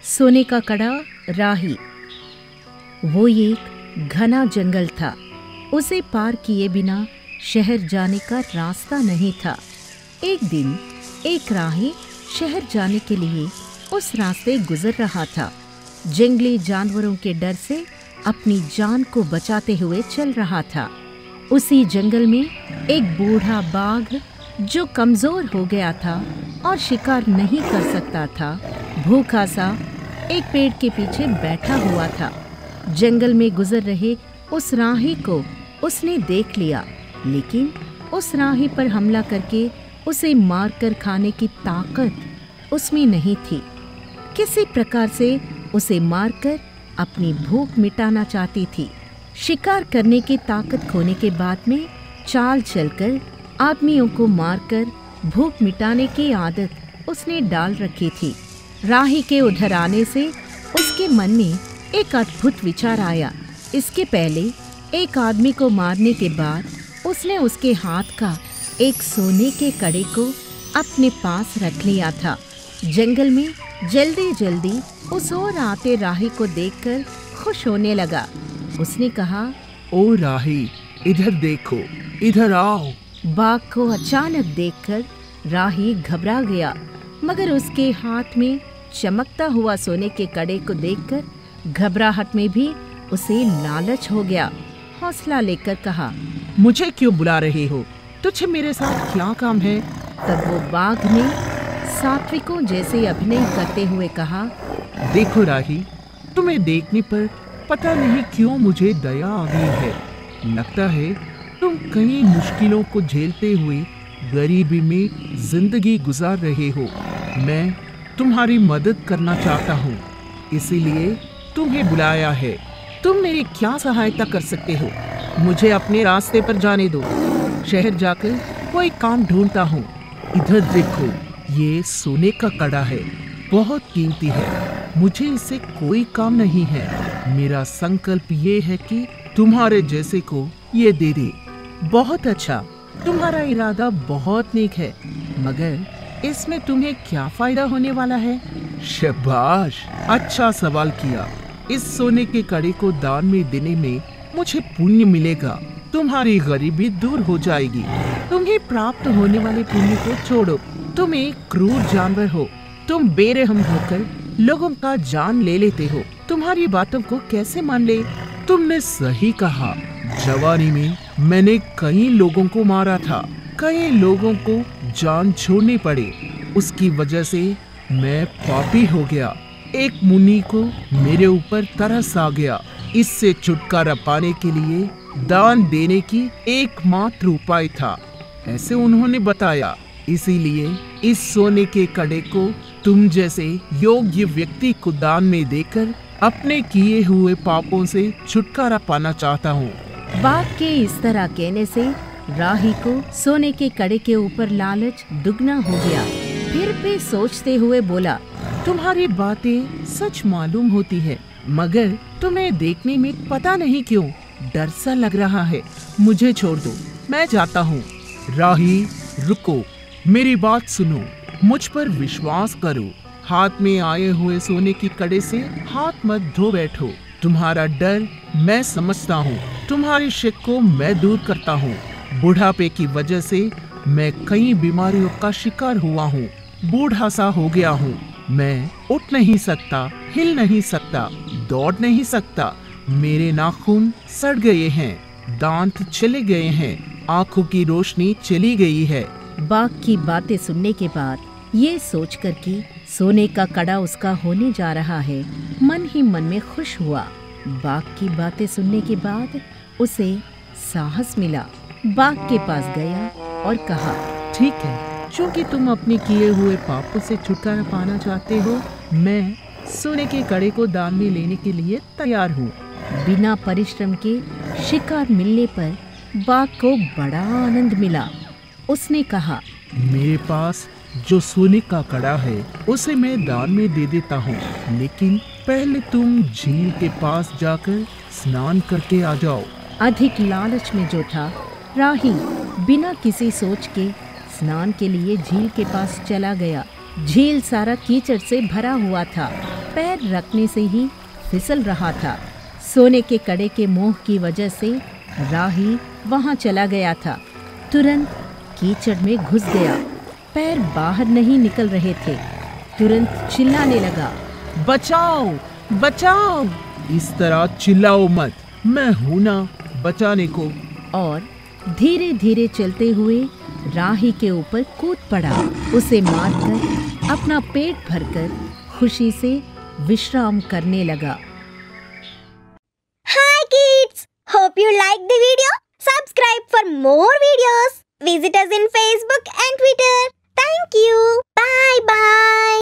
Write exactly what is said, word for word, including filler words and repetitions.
सोने का कड़ा राही। वो एक घना जंगल था। उसे पार किए बिना शहर जाने का रास्ता नहीं था। एक दिन एक राही शहर जाने के लिए उस रास्ते गुजर रहा था। जंगली जानवरों के डर से अपनी जान को बचाते हुए चल रहा था। उसी जंगल में एक बूढ़ा बाघ जो कमजोर हो गया था और शिकार नहीं कर सकता था, भूखा सा एक पेड़ के पीछे बैठा हुआ था। जंगल में गुजर रहे उस राही को उसने देख लिया, लेकिन उस राही पर हमला करके उसे मारकर खाने की ताकत उसमें नहीं थी। किसी प्रकार से उसे मारकर अपनी भूख मिटाना चाहती थी। शिकार करने की ताकत खोने के बाद में चाल चलकर आदमियों को मारकर भूख मिटाने की आदत उसने डाल रखी थी। राही के उधर आने से उसके मन में एक अद्भुत विचार आया। इसके पहले एक आदमी को मारने के बाद उसने उसके हाथ का एक सोने के कड़े को अपने पास रख लिया था। जंगल में जल्दी जल्दी उस ओर आते राही को देखकर खुश होने लगा। उसने कहा, ओ राही, इधर देखो, इधर आओ। बाघ को अचानक देखकर राही घबरा गया, मगर उसके हाथ में चमकता हुआ सोने के कड़े को देखकर घबराहट में भी उसे लालच हो गया। हौसला लेकर कहा, मुझे क्यों बुला रहे हो? तुझे मेरे साथ क्या काम है? तब वो बाघ ने सात्विकों जैसे अभिनय करते हुए कहा, देखो राही, तुम्हें देखने पर पता नहीं क्यों मुझे दया आ गई है। लगता है तुम कई मुश्किलों को झेलते हुए गरीबी में जिंदगी गुजार रहे हो। मैं तुम्हारी मदद करना चाहता हूँ, इसीलिए तुम्हें बुलाया है। तुम मेरी क्या सहायता कर सकते हो? मुझे अपने रास्ते पर जाने दो। शहर जाकर कोई काम ढूंढता हूँ। इधर देखो, ये सोने का कड़ा है, बहुत कीमती है। मुझे इससे कोई काम नहीं है। मेरा संकल्प ये है कि तुम्हारे जैसे को ये दे दे। बहुत अच्छा, तुम्हारा इरादा बहुत नेक है, मगर इसमें तुम्हें क्या फायदा होने वाला है? शाबाश, अच्छा सवाल किया। इस सोने के कड़े को दान में देने में मुझे पुण्य मिलेगा। तुम्हारी गरीबी दूर हो जाएगी। तुम्हें प्राप्त होने वाले पुण्य को छोड़ो। तुम एक क्रूर जानवर हो। तुम बेरहम होकर लोगों का जान ले लेते हो। तुम्हारी बातों को कैसे मान ले? तुमने सही कहा। जवानी में मैंने कई लोगों को मारा था, कई लोगों को जान छोड़नी पड़ी। उसकी वजह से मैं पापी हो गया। एक मुनि को मेरे ऊपर तरस आ गया। इससे छुटकारा पाने के लिए दान देने की एकमात्र उपाय था, ऐसे उन्होंने बताया। इसीलिए इस सोने के कड़े को तुम जैसे योग्य व्यक्ति को दान में देकर अपने किए हुए पापों से छुटकारा पाना चाहता हूँ। बाघ के इस तरह कहने से राही को सोने के कड़े के ऊपर लालच दुगना हो गया। फिर भी सोचते हुए बोला, तुम्हारी बातें सच मालूम होती है, मगर तुम्हें देखने में पता नहीं क्यों डर सा लग रहा है। मुझे छोड़ दो, मैं जाता हूँ। राही, रुको, मेरी बात सुनो, मुझ पर विश्वास करो। हाथ में आए हुए सोने की कड़े से हाथ मत धो बैठो। तुम्हारा डर मैं समझता हूँ। तुम्हारी शक को मैं दूर करता हूँ। बुढ़ापे की वजह से मैं कई बीमारियों का शिकार हुआ हूँ। बूढ़ा सा हो गया हूँ। मैं उठ नहीं सकता, हिल नहीं सकता, दौड़ नहीं सकता। मेरे नाखून सड़ गए हैं, दांत चले गए हैं, आंखों की रोशनी चली गई है। बाघ की बातें सुनने के बाद ये सोचकर कि सोने का कड़ा उसका होने जा रहा है, मन ही मन में खुश हुआ। बाघ की बातें सुनने के बाद उसे साहस मिला। बाघ के पास गया और कहा, ठीक है, चूंकि तुम अपने किए हुए पापों से छुटकारा पाना चाहते हो, मैं सोने के कड़े को दान में लेने के लिए तैयार हूँ। बिना परिश्रम के शिकार मिलने पर बाघ को बड़ा आनंद मिला। उसने कहा, मेरे पास जो सोने का कड़ा है उसे मैं दान में दे देता हूँ, लेकिन पहले तुम झील के पास जाकर स्नान करके आ जाओ। अधिक लालच में जो था, राही बिना किसी सोच के स्नान के लिए झील के पास चला गया। झील सारा कीचड़ से भरा हुआ था। पैर रखने से ही फिसल रहा था। सोने के कड़े के मोह की वजह से राही वहां चला गया था। तुरंत कीचड़ में घुस गया। पैर बाहर नहीं निकल रहे थे। तुरंत चिल्लाने लगा, बचाओ बचाओ। इस तरह चिल्लाओ मत, मैं हूं ना बचाने को। और धीरे धीरे चलते हुए राही के ऊपर कूद पड़ा। उसे मारकर अपना पेट भरकर खुशी से विश्राम करने लगा। Hi kids! Hope you liked the video. Subscribe for more videos. Visit us in Facebook and Twitter. Thank you. Bye bye.